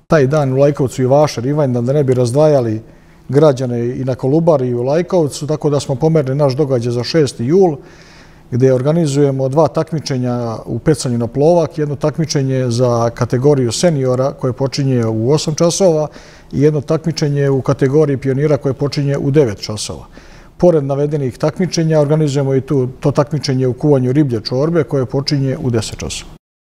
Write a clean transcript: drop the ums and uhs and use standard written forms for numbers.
taj dan u Lajkovcu i Vašar, Ivanjdan, da ne bi razdvajali građane i na Kolubari i u Lajkovcu, tako da smo pomerili naš događaj za 6. jul, gdje organizujemo 2 takmičenja u pecanju na plovak, jedno takmičenje za kategoriju seniora koje počinje u 8 časova i jedno takmičenje u kategoriji pionira koje počinje u 9 časova. Pored navedenih takmičenja organizujemo i to takmičenje u kuvanju riblje čorbe koje počinje u 10 časova.